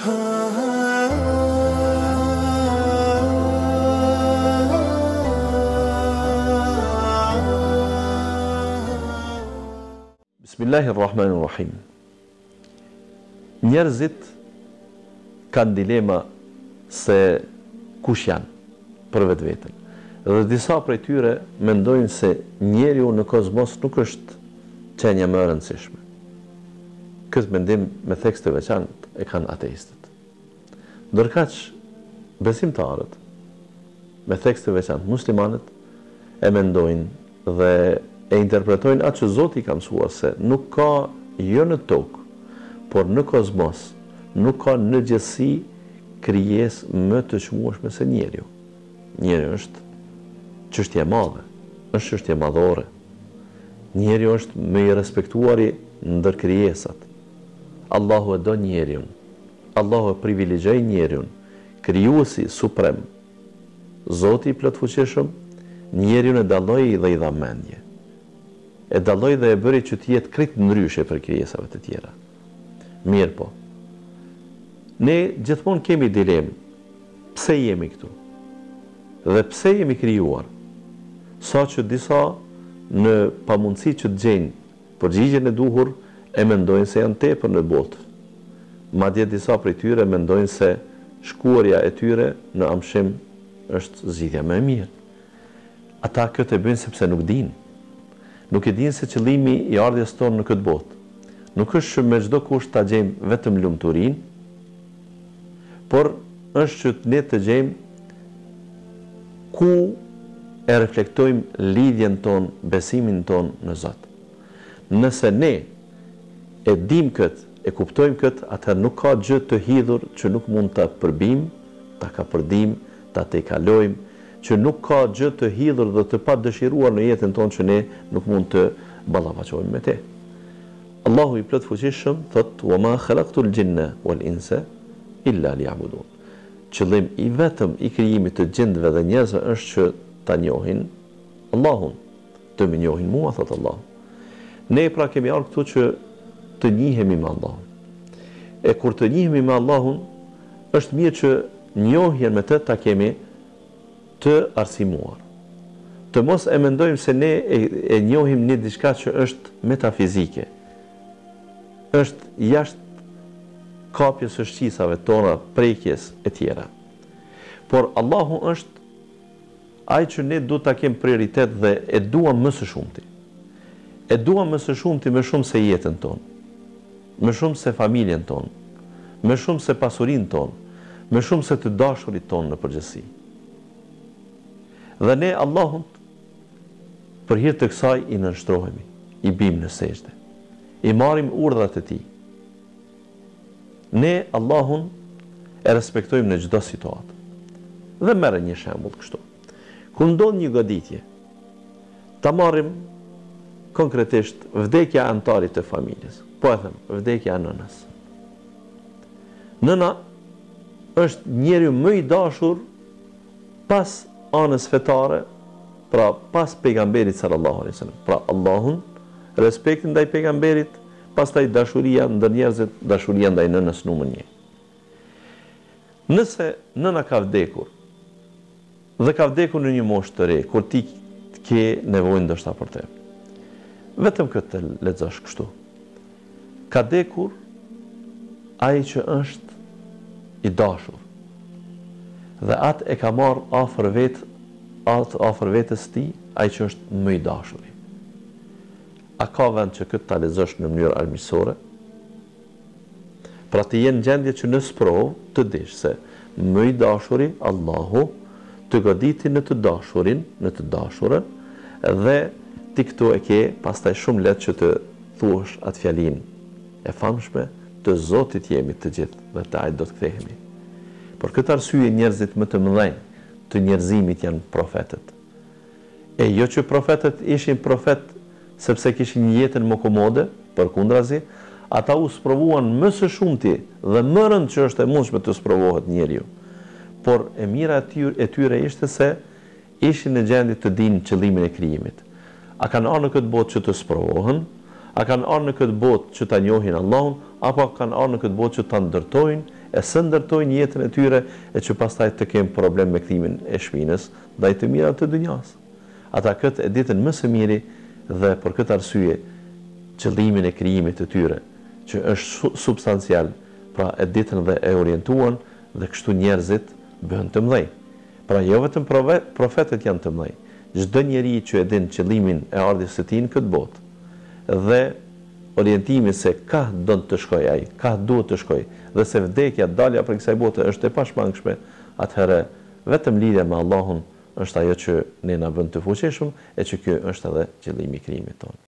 Bismillahirrahmanirrahim. Njerëzit kanë dilema se kush janë për vetveten. Dhe disa prej tyre mendojnë se njeriu në kozmos nuk është qenja më e rëndësishme. Këtë mendim me theks të veçantë e kanë ateistët. Ndërkaq besimtarët me theks të veçantë muslimanët e mendojnë dhe e interpretojnë atë që Zoti ka mësuar se nuk ka jo në tokë, por në kozmos, nuk ka në gjithësi krijesë më të çmueshme se njeriu. Njeriu është çështje e madhe, është çështje madhore. Njeriu është më i respektuari ndër krijesat. Allahu e do njeriun. Allahu e privilegjoi njeriun, krijuesi suprem. Zoti i plotfuqishëm njeriun e dalloi dhe i dha mendje. E dalloi dhe e bëri që të jetë krejt ndryshe për krijesave të tjera. Mirë po. Ne gjithmonë kemi dilemë. Pse jemi këtu? Dhe pse jemi krijuar? Sa që disa në pamundësi që të gjejnë përgjigjen e duhur e mendojnë se janë tepër në botë. Madje disa prej tyre mendojnë se shkuarja e tyre në amshim është zgjidhja më e mirë. Ata këtë e bëjnë sepse nuk dinë. Nuk e dinë se qëllimi i ardhjes tonë në këtë botë nuk është që me çdo kusht ta gjejmë vetëm lumturinë, por është që ne të gjejmë ku e reflektojmë lidhjen tonë, besimin tonë në Zot. Nëse ne e dim këtë, e kuptojmë këtë, atëherë nuk ka gjë të hidhur që nuk mund ta përbim, ta kapërdim, ta tejkalojmë, që nuk ka gjë të hidhur dhe të pa dëshiruar në jetën tonë që ne nuk mund të ballafaqohemi me te. Allahu i plotfuqishëm thot: "Wa ma khalaqtul jinna wal insa illa liya'budun." Qëllim i vetëm i krijimit të gjindëve dhe njerëzve është që ta njohin Allahun, të më njohin mua, thot Allah. Ne pra kemi ardhur këtu që të njihemi me Allahun. E kur të njihemi me Allahun, është mirë që njohjen me të ta kemi të arsimuar. Të mos e mendojmë se ne e njohim një diçka që është metafizike. Është jashtë kapjes së shqisave tona, prekjes e tjera. Por Allahu është ai që ne duhet ta kemi prioritet dhe e duam më së shumti. E duam më së shumti më shumë se jetën tonë, më shumë se familjen tonë, më shumë se pasurinë tonë, më shumë se të dashurit tonë në përgjithësi. Dhe ne Allahun për hir të kësaj i nënshtrohemi, i bim në sejdë, i marrim urdhrat e tij. Ne Allahun e respektojmë në çdo situatë. Dhe merrem një shembull kështu. Kur ndodh një goditje, ta marrim konkretisht vdekja e antarit të familjes. Po e them, vdekja e nënës. Nëna është njeriu më i dashur pas anës fetare, pra pas pejgamberit sallallahu alaihi wasallam. Pra Allahun, respekti ndaj pejgamberit, pastaj dashuria ndër njerëzit, dashuria ndaj nënës numër 1. Nëse nëna ka vdekur dhe ka vdekur në një moshë të re, kur ti ke nevojë ndoshta për të. Vetëm këtë lexosh kështu. Ka vdekur ai që është i dashur. Dhe atë e ka marrë afër vetës ti, ai që është më i dashuri. A ka vend që këtë ta lexosh në mënyrë armiqësore? Pra të jenë gjendje që në sprovë të dish se më i dashuri, Allahu, të goditi në të dashurin, në të dashurën, dhe ti këtu e ke pastaj shumë lehtë që të thuash atë fjalinë e famshme të Zotit jemi të gjithë dhe të ai do të kthehemi. Por këtë arsye njerëzit më të mëdhenj të njerëzimit janë profetët. E jo që profetët ishin profet sepse kishin një jetën më komode, përkundrazi, ata u sprovuan më së shumti dhe më rënd që është e mundshme të sprovohet njeriu. Por e mira e tyre ishte se ishin në gjendje të dinë qëllimin e krijimit. A kanë ardhur në këtë botë që të sprovohen, a kanë ardhur në këtë botë që ta njohin Allahun, apo kanë ardhur në këtë botë që ta ndërtojnë e së ndërtojnë jetën e tyre e që pastaj të kemë problem me kthimin e shpinës ndaj të mirat të dunjas. Ata këtë e ditën më së miri dhe për këtë arsye qëllimin e krijimit të tyre, që është substancial, pra e ditën dhe e orientuan dhe kështu njerëzit bëhen të mëdhej. Pra jo vetëm profetët janë të mëdhej, çdo njeri që e din qëllimin e ardhjes së tij në këtë botë dhe orientimi se ka do të shkojë ai, ka duhet të shkojë, dhe se vdekja, dalja për kësaj bote është e pashmangshme, atëherë vetëm lidhja me Allahun është ajo që ne na bën të fuqishëm e që ky është edhe qëllimi i krijimit tonë.